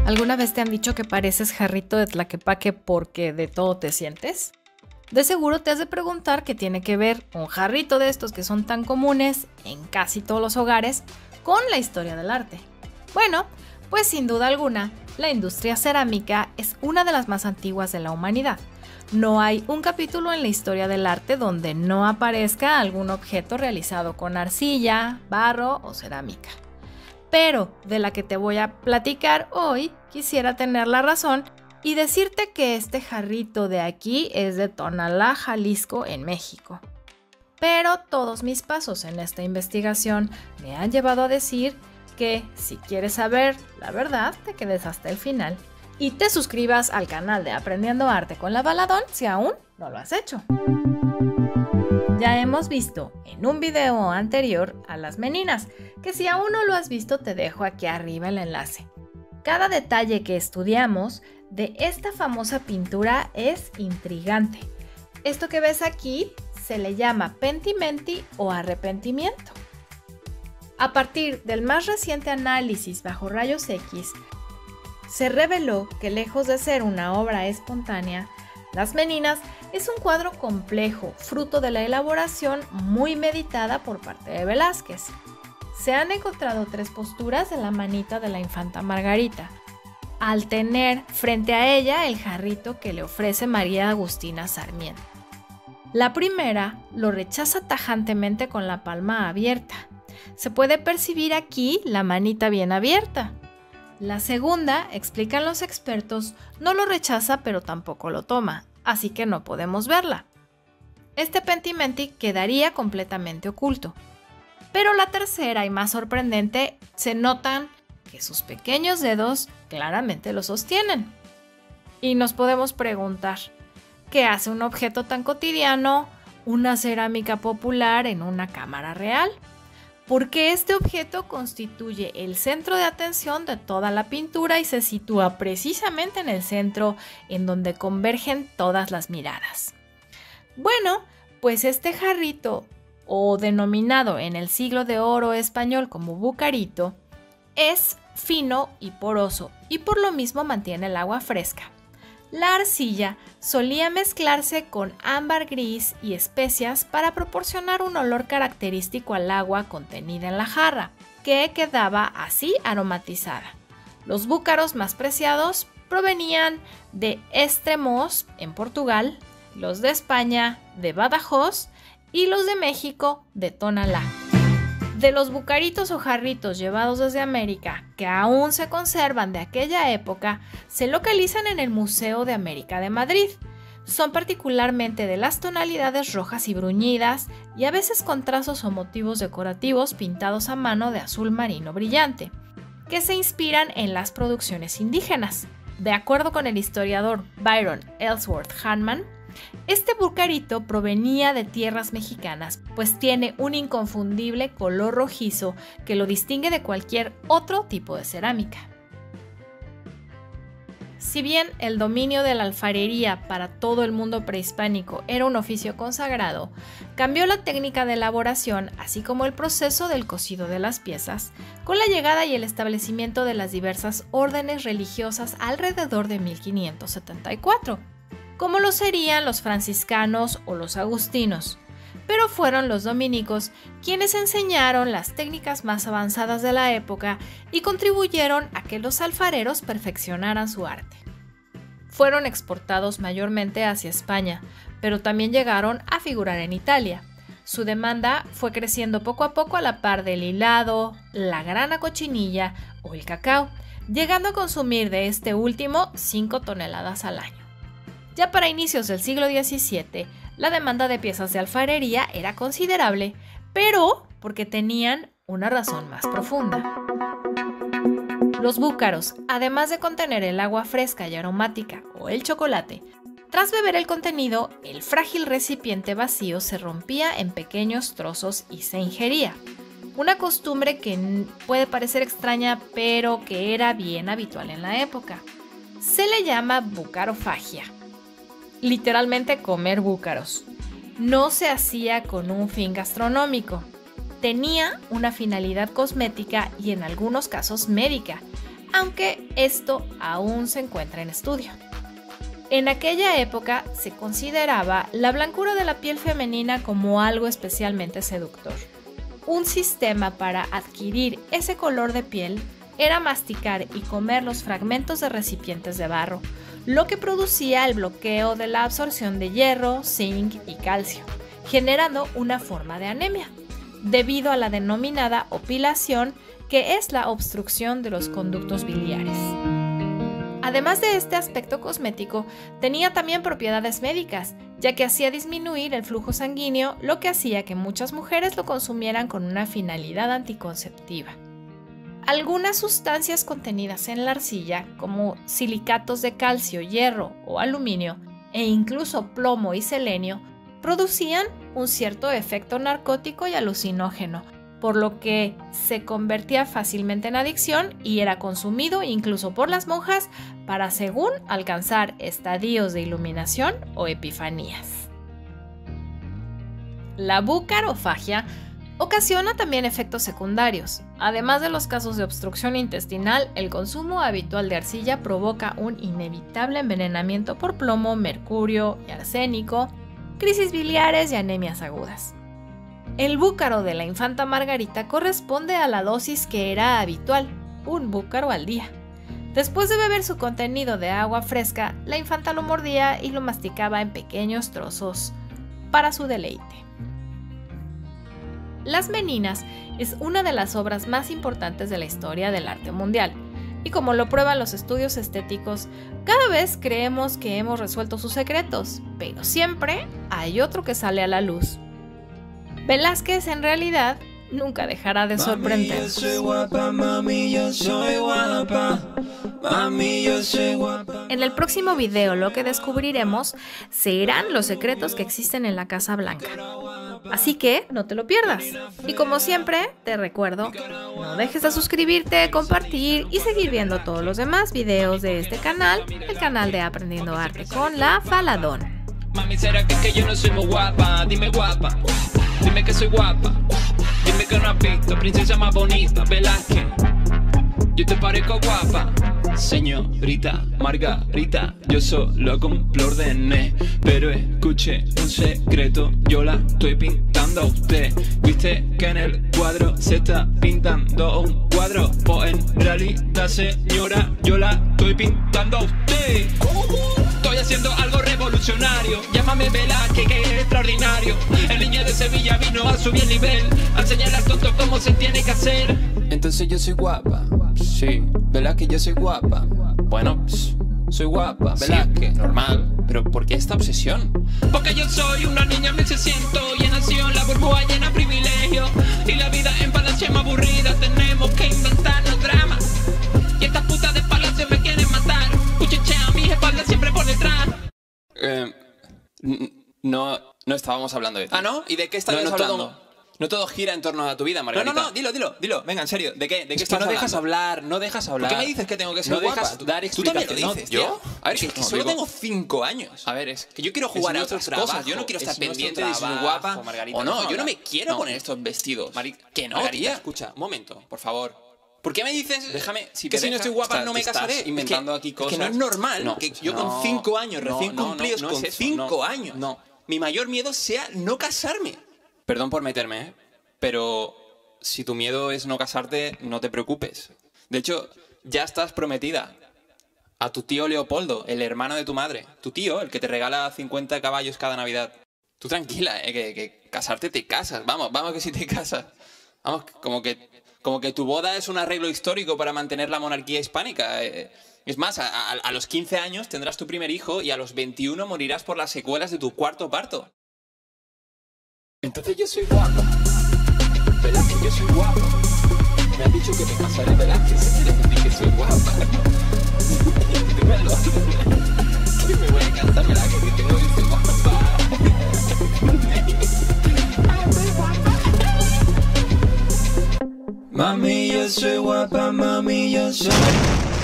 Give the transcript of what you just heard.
¿Alguna vez te han dicho que pareces jarrito de Tlaquepaque porque de todo te sientes? De seguro te has de preguntar qué tiene que ver un jarrito de estos que son tan comunes en casi todos los hogares con la historia del arte. Bueno, pues sin duda alguna, la industria cerámica es una de las más antiguas de la humanidad. No hay un capítulo en la historia del arte donde no aparezca algún objeto realizado con arcilla, barro o cerámica. Pero de la que te voy a platicar hoy, quisiera tener la razón y decirte que este jarrito de aquí es de Tonalá, Jalisco, en México. Pero todos mis pasos en esta investigación me han llevado a decir que si quieres saber la verdad, te quedes hasta el final y te suscribas al canal de Aprendiendo Arte con la Baladón si aún no lo has hecho. Ya hemos visto en un video anterior a las meninas, que si aún no lo has visto te dejo aquí arriba el enlace. Cada detalle que estudiamos de esta famosa pintura es intrigante. Esto que ves aquí se le llama pentimenti o arrepentimiento. A partir del más reciente análisis bajo rayos X, se reveló que lejos de ser una obra espontánea, Las Meninas es un cuadro complejo, fruto de la elaboración muy meditada por parte de Velázquez. Se han encontrado 3 posturas de la manita de la infanta Margarita, al tener frente a ella el jarrito que le ofrece María Agustina Sarmiento. La primera lo rechaza tajantemente con la palma abierta. Se puede percibir aquí la manita bien abierta. La segunda, explican los expertos, no lo rechaza pero tampoco lo toma, así que no podemos verla. Este pentimenti quedaría completamente oculto. Pero la tercera y más sorprendente, se notan que sus pequeños dedos claramente lo sostienen. Y nos podemos preguntar, ¿qué hace un objeto tan cotidiano, una cerámica popular en una cámara real? Porque este objeto constituye el centro de atención de toda la pintura y se sitúa precisamente en el centro en donde convergen todas las miradas. Bueno, pues este jarrito, o denominado en el siglo de oro español como bucarito, es fino y poroso y por lo mismo mantiene el agua fresca. La arcilla solía mezclarse con ámbar gris y especias para proporcionar un olor característico al agua contenida en la jarra, que quedaba así aromatizada. Los búcaros más preciados provenían de Estremoz, en Portugal, los de España, de Badajoz, y los de México, de Tonalá. De los bucaritos o jarritos llevados desde América, que aún se conservan de aquella época, se localizan en el Museo de América de Madrid. Son particularmente de las tonalidades rojas y bruñidas y a veces con trazos o motivos decorativos pintados a mano de azul marino brillante, que se inspiran en las producciones indígenas. De acuerdo con el historiador Byron Ellsworth Hanman, este bucarito provenía de tierras mexicanas, pues tiene un inconfundible color rojizo que lo distingue de cualquier otro tipo de cerámica. Si bien el dominio de la alfarería para todo el mundo prehispánico era un oficio consagrado, cambió la técnica de elaboración, así como el proceso del cocido de las piezas, con la llegada y el establecimiento de las diversas órdenes religiosas alrededor de 1574. Como lo serían los franciscanos o los agustinos, pero fueron los dominicos quienes enseñaron las técnicas más avanzadas de la época y contribuyeron a que los alfareros perfeccionaran su arte. Fueron exportados mayormente hacia España, pero también llegaron a figurar en Italia. Su demanda fue creciendo poco a poco a la par del hilado, la grana cochinilla o el cacao, llegando a consumir de este último 5 toneladas al año. Ya para inicios del siglo XVII, la demanda de piezas de alfarería era considerable, pero porque tenían una razón más profunda. Los búcaros, además de contener el agua fresca y aromática o el chocolate, tras beber el contenido, el frágil recipiente vacío se rompía en pequeños trozos y se ingería. Una costumbre que puede parecer extraña, pero que era bien habitual en la época. Se le llama bucarofagia. Literalmente comer búcaros. No se hacía con un fin gastronómico. Tenía una finalidad cosmética y en algunos casos médica, aunque esto aún se encuentra en estudio. En aquella época se consideraba la blancura de la piel femenina como algo especialmente seductor. Un sistema para adquirir ese color de piel era masticar y comer los fragmentos de recipientes de barro, lo que producía el bloqueo de la absorción de hierro, zinc y calcio, generando una forma de anemia, debido a la denominada opilación, que es la obstrucción de los conductos biliares. Además de este aspecto cosmético, tenía también propiedades médicas, ya que hacía disminuir el flujo sanguíneo, lo que hacía que muchas mujeres lo consumieran con una finalidad anticonceptiva. Algunas sustancias contenidas en la arcilla, como silicatos de calcio, hierro o aluminio, e incluso plomo y selenio, producían un cierto efecto narcótico y alucinógeno, por lo que se convertía fácilmente en adicción y era consumido incluso por las monjas para, según, alcanzar estadios de iluminación o epifanías. La bucarofagia ocasiona también efectos secundarios. Además de los casos de obstrucción intestinal, el consumo habitual de arcilla provoca un inevitable envenenamiento por plomo, mercurio y arsénico, crisis biliares y anemias agudas. El búcaro de la infanta Margarita corresponde a la dosis que era habitual, un búcaro al día. Después de beber su contenido de agua fresca, la infanta lo mordía y lo masticaba en pequeños trozos para su deleite. Las Meninas es una de las obras más importantes de la historia del arte mundial, y como lo prueban los estudios estéticos, cada vez creemos que hemos resuelto sus secretos, pero siempre hay otro que sale a la luz. Velázquez en realidad nunca dejará de sorprender. En el próximo video lo que descubriremos serán los secretos que existen en la Casa Blanca. Así que no te lo pierdas. Y como siempre, te recuerdo, no dejes de suscribirte, compartir y seguir viendo todos los demás videos de este canal, el canal de Aprendiendo Arte con la Faladón. Mami, ¿será que yo no soy muy guapa? Dime guapa, dime que soy guapa. Dime que no has visto princesa más bonita, Velázquez. Yo te parezco guapa. Señorita Margarita, yo solo cumplo órdenes, pero escuche un secreto, yo la estoy pintando a usted. ¿Viste que en el cuadro se está pintando un cuadro? Pues en realidad, señora, yo la estoy pintando a usted. Estoy haciendo algo revolucionario, llámame Velázquez, que es extraordinario. El niño de Sevilla vino a subir el nivel, a enseñarle al tonto cómo se tiene que hacer. Entonces yo soy guapa, sí, Velázquez, yo soy guapa. Bueno, soy guapa, Velázquez, sí, normal. Pero ¿por qué esta obsesión? Porque yo soy una niña 1600 y he nacido en la burbuja llena de privilegios. Y la vida en Palacio es más aburrida, tenemos que inventarnos dramas. Y estas putas de Palacio me quieren matar, cuchichean mis espaldas siempre por detrás. No estábamos hablando de ti. ¿Ah, no? ¿Y de qué estábamos hablando? No todo gira en torno a tu vida, Margarita. No, dilo. Venga, en serio. ¿De qué estás hablando? No dejas hablar. ¿Por qué me dices que tengo que ser no guapa? Dejas dar Tú también lo explicaciones. dices, ¿yo? A ver, que No, solo digo, tengo 5 años. A ver, es que yo quiero jugar a otras cosas. Yo no quiero estar pendiente de si soy guapa o no. Yo no me quiero poner estos vestidos. Que no, Margarita, tía. escucha, un momento, por favor. ¿Por qué me dices Déjame, que si no estoy guapa no me casaré? Inventando aquí cosas. Es que no es normal que yo con 5 años, recién cumplidos, con 5 años, mi mayor miedo sea no casarme. Perdón por meterme, pero si tu miedo es no casarte, no te preocupes. De hecho, ya estás prometida a tu tío Leopoldo, el hermano de tu madre. Tu tío, el que te regala 50 caballos cada Navidad. Tú tranquila, que casarte te casas. Vamos que si te casas. Vamos, como que tu boda es un arreglo histórico para mantener la monarquía hispánica. Es más, a los 15 años tendrás tu primer hijo y a los 21 morirás por las secuelas de tu cuarto parto. Entonces yo soy guapa. Velázquez, yo soy guapa. Me han dicho que me casaré, Velázquez. Si quieres decir que soy guapa. Dímelo. Que me voy a casar, Velázquez, que tengo que ser guapa. Mami, yo soy guapa, mami, yo soy...